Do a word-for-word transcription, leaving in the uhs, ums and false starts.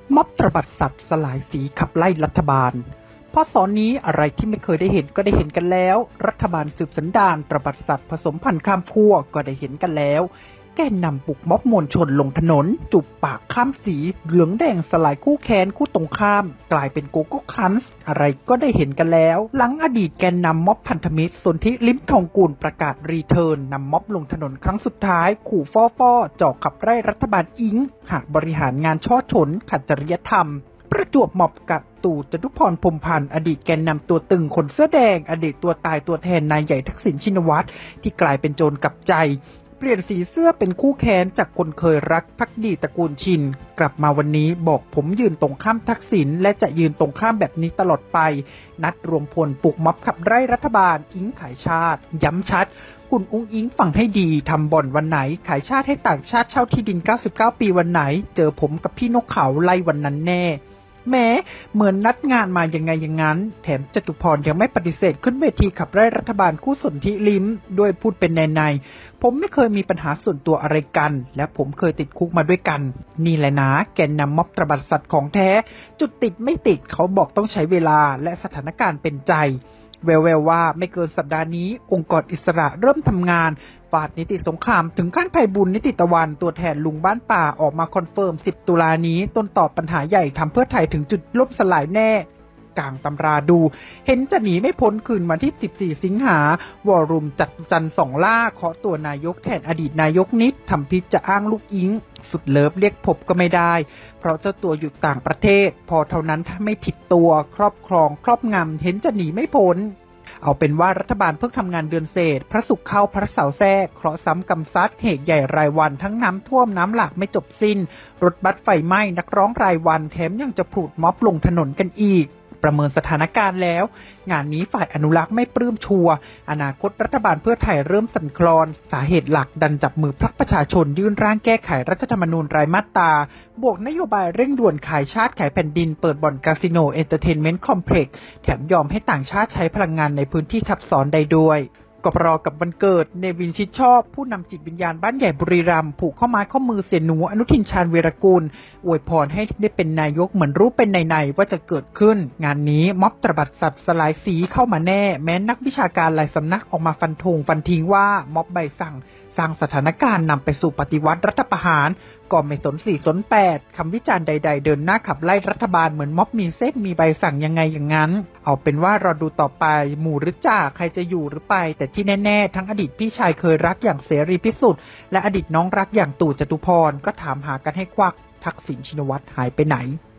ม็อบตระบัดสัตว์สลายสีขับไล่รัฐบาลพอสอนนี้อะไรที่ไม่เคยได้เห็นก็ได้เห็นกันแล้วรัฐบาลสืบสันดานตระบัดสัตว์ผสมพันธุ์ข้ามขั้วก็ได้เห็นกันแล้วแกนนำปลุกม็อบมวลชนลงถนนจุบปากข้ามสีเหลืองแดงสลายคู่แค้นคู่ตรงข้ามกลายเป็นโกโก้คันส์อะไรก็ได้เห็นกันแล้วหลังอดีตแกนนำม็อบพันธมิตรสนธิลิ้มทองกุลประกาศรีเทิร์นนำม็อบลงถนนครั้งสุดท้ายขู่ฟ้อฟ้อจ่อขับไล่รัฐบาลอิงหากบริหารงานช่อฉนขัดจริยธรรมประจวบเหมาะกับตู่จตุพรพรหมพันธ์อดีตแกนนำตัวตึงคนเสื้อแดงอดีตตัวตายตัวแทนนายใหญ่ทักษิณชินวัตรที่กลายเป็นโจรกลับใจเปลี่ยนสีเสื้อเป็นคู่แค้นจากคนเคยรักภักดีตระกูลชินกลับมาวันนี้บอกผมยืนตรงข้ามทักษิณและจะยืนตรงข้ามแบบนี้ตลอดไปนัดรวมพลปลุกม็อบขับไล่รัฐบาลอิงขายชาติย้ำชัดคุณอุ้งอิงฟังให้ดีทำบ่อนวันไหนขายชาติให้ต่างชาติเช่าที่ดินเก้าสิบเก้าปีวันไหนเจอผมกับพี่นกเขาไล่วันนั้นแน่แม้เหมือนนัดงานมายังไงอย่างนั้นแถมจตุพรยังไม่ปฏิเสธขึ้นเวทีขับไล่รัฐบาลคู่สนธิลิ้มด้วยพูดเป็นในในผมไม่เคยมีปัญหาส่วนตัวอะไรกันและผมเคยติดคุกมาด้วยกันนี่แหละนะแกนนำม็อบตระบัดสัตว์ของแท้จุดติดไม่ติดเขาบอกต้องใช้เวลาและสถานการณ์เป็นใจแววๆว่าไม่เกินสัปดาห์นี้องค์กรอิสระเริ่มทำงานฟาดนิติสงครามถึงขั้นไพบุญนิติตะวันตัวแทนลุงบ้านป่าออกมาคอนเฟิร์มสิบตุลานี้ต้นตอบปัญหาใหญ่ทำเพื่อไทยถึงจุดล่มสลายแน่กลางตำราดูเห็นจะหนีไม่พ้นคืนวันที่สิบสี่สิงหาวอรุมจัดจันสองล่าเคาะตัวนายกแทนอดีตนายกนิดทำพิษจะอ้างลูกอิงสุดเลิฟเรียกพบก็ไม่ได้เพราะเจ้าตัวอยู่ต่างประเทศพอเท่านั้นถ้าไม่ผิดตัวครอบครองครอบงำเห็นจะหนีไม่พ้นเอาเป็นว่ารัฐบาลเพิ่งทำงานเดือนเศษพระศุกร์เข้าพระเสาร์แทรกเคราะห์ซ้ำกำซัดเหตุใหญ่รายวันทั้งน้ำท่วมน้ำหลากไม่จบสิ้นรถบัสไฟไหม้นักร้องรายวันแถมยังจะผุดม็อบลงถนนกันอีกประเมินสถานการณ์แล้วงานนี้ฝ่ายอนุรักษ์ไม่ปลื้มชัวอนาคตรัฐบาลเพื่อไทยเริ่มสั่นคลอนสาเหตุหลักดันจับมือพรรคประชาชนยื่นร่างแก้ไขรัฐธรรมนูญรายมาตราบวกนโยบายเร่งด่วนขายชาติขายแผ่นดินเปิดบ่อนคาสิโนเอนเตอร์เทนเมนต์คอมเพล็กซ์แถมยอมให้ต่างชาติใช้พลังงานในพื้นที่ทับซ้อนได้ด้วยกปรกับวันเกิดเนวินชิดชอบผู้นำจิตวิญญาณบ้านใหญ่บุรีรัมย์ผูกข้อไม้ข้อมือเสียหนูอนุทินชาญวีรกูลอวยพรให้ได้เป็นนายกเหมือนรู้เป็นในๆว่าจะเกิดขึ้นงานนี้ม็อบตระบัดสัตว์สลายสีเข้ามาแน่แม้นักวิชาการหลายสำนักออกมาฟันธงฟันทิ้งว่าม็อบใบสั่งสร้างสถานการณ์นำไปสู่ปฏิวัติรัฐประหารก็ไม่สนสี่สนแปดคำวิจารณ์ใดๆเดินหน้าขับไล่รัฐบาลเหมือนม็อบมีเส้นมีใบสั่งยังไงอย่างนั้นเอาเป็นว่าเราดูต่อไปหมู่หรือจ่าใครจะอยู่หรือไปแต่ที่แน่ๆทั้งอดีตพี่ชายเคยรักอย่างเสรีพิสุทธิ์และอดีตน้องรักอย่างตู่จตุพรก็ถามหากันให้ควักทักษิณชินวัตรหายไปไหน